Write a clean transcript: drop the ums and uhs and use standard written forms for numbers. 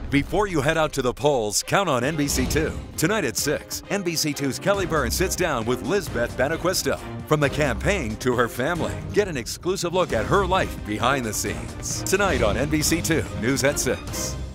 Before you head out to the polls, count on NBC2. Tonight at 6, NBC2's Kelly Burns sits down with Lizbeth Benacquisto. From the campaign to her family, get an exclusive look at her life behind the scenes. Tonight on NBC2 News at 6.